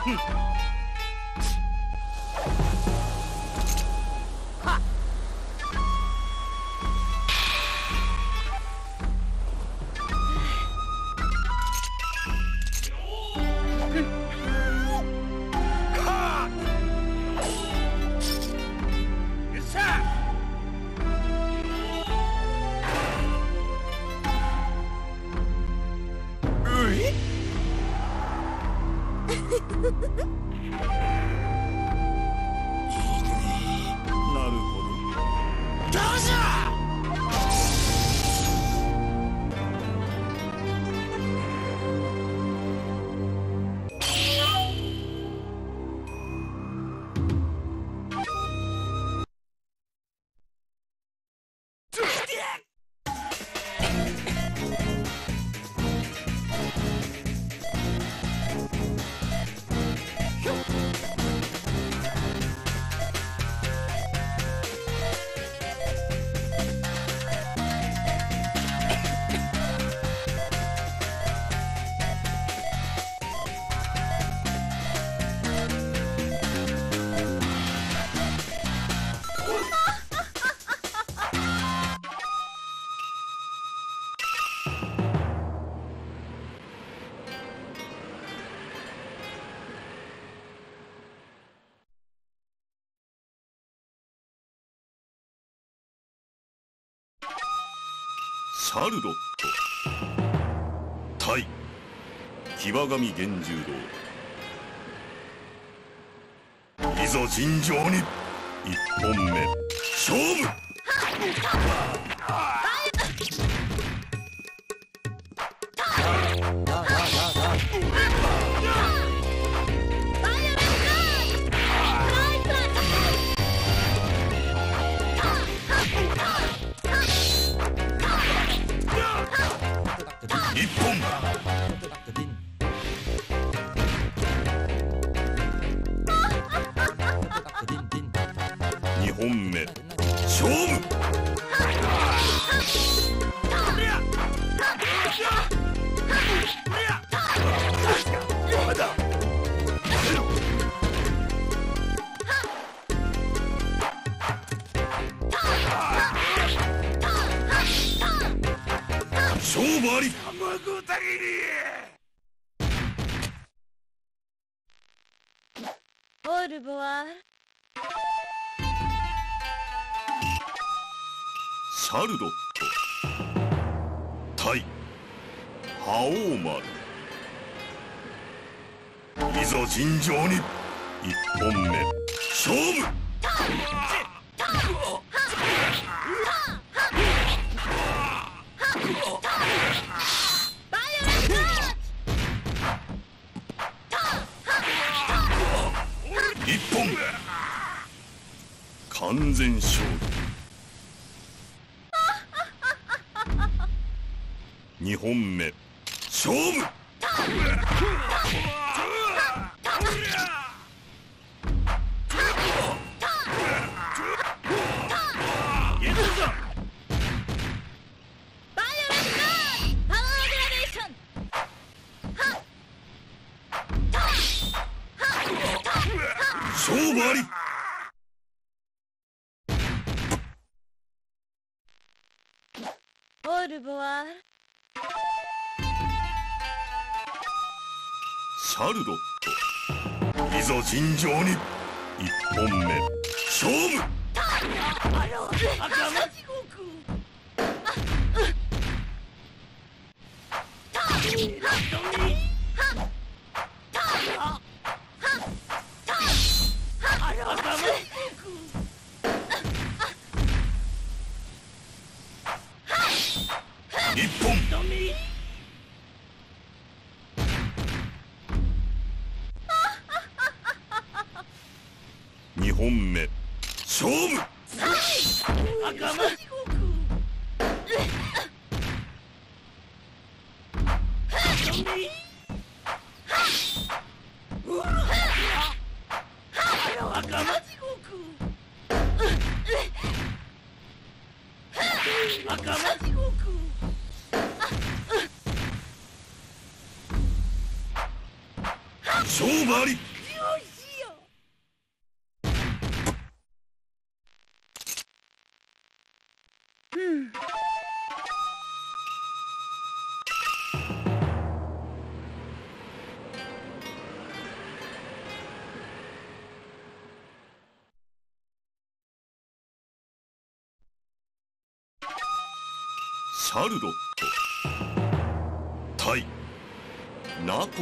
シャルロット対騎馬神幻獣道、いざ尋常に一本目勝負。一本二本目勝負。勝負あり。 オルボワシャルロット対覇王丸、いざ尋常に一本目勝負。一本完全勝利。二本目勝負。勝負あり。 オルボワシャルロット、いざ尋常に一本目勝負。一本二本目勝負。勝負あり。 シャルロット対ナコ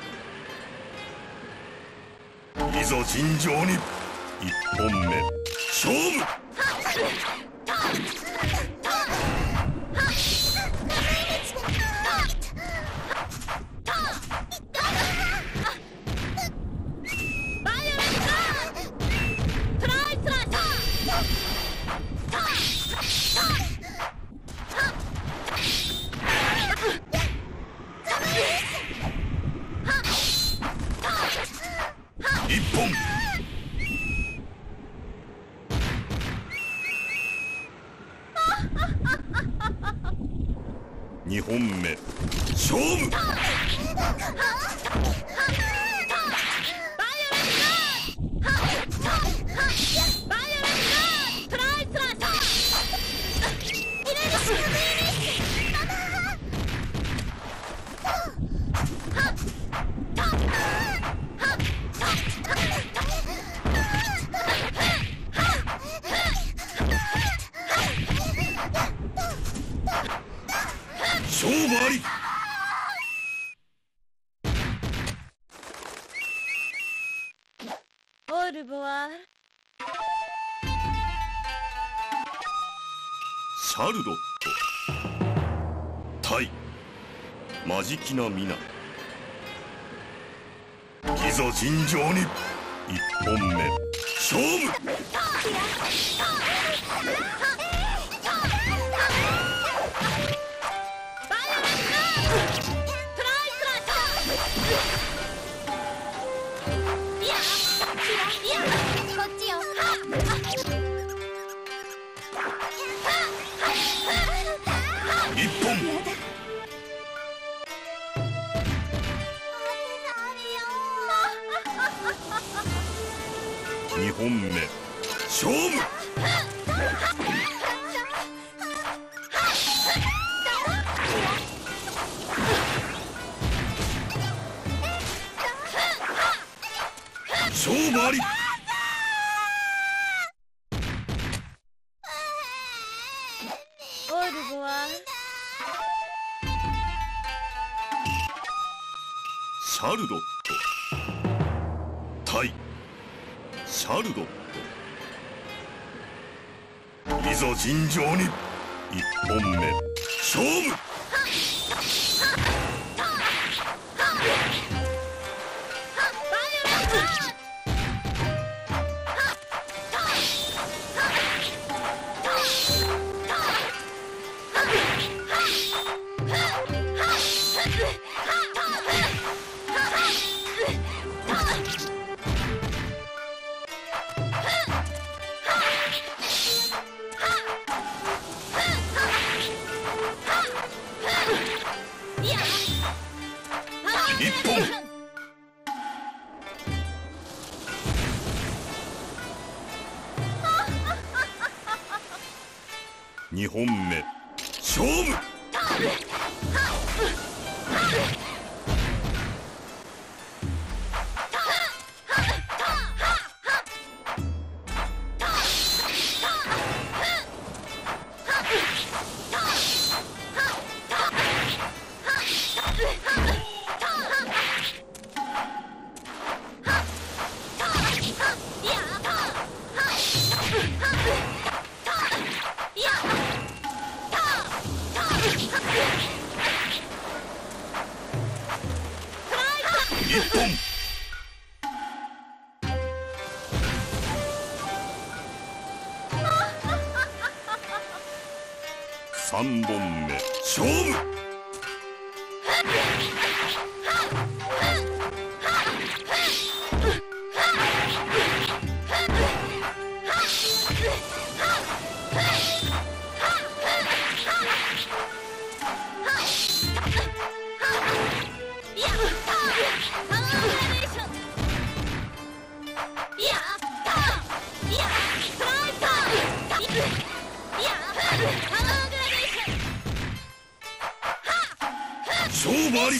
ルル。いざ尋常に1本目勝負。2本目勝負。勝負あり。 オルボワシャルロット対マジキナミナ。いざ尋常に1本目勝負。1本2本目勝負。勝負あり。 オルボワシャルロット対シャルロット。いざ尋常に1本目勝負。1本2本目勝負。1本3本目勝負。勝負あり。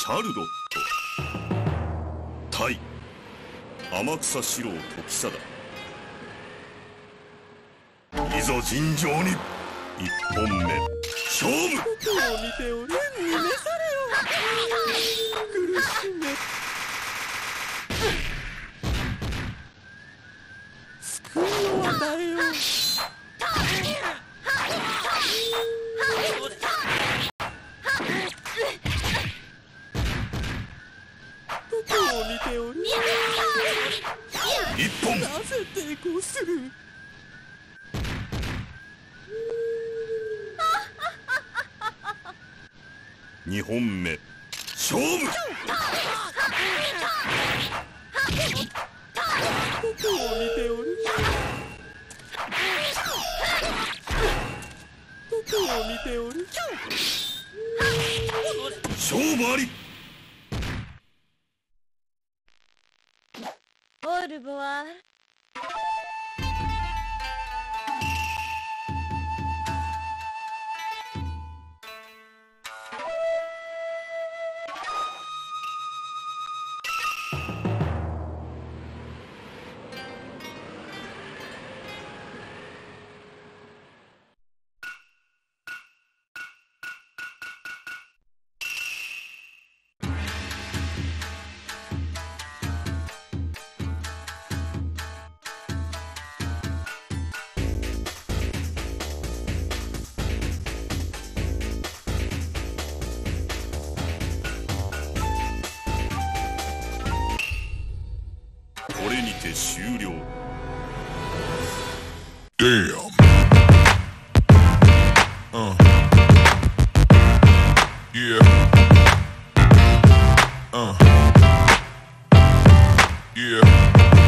シャルドット対天草四郎時貞。いざ尋常に一本目勝負。 僕を見ておれ、見なされよ。苦しめ救いを与えよう。僕を見ておれ、 一本なぜ抵抗する。 二本目勝負。 僕を見ておれ、僕を見ておれ。 勝負あり。 オルボワール。 これにて終了。 Damn. Yeah. Yeah.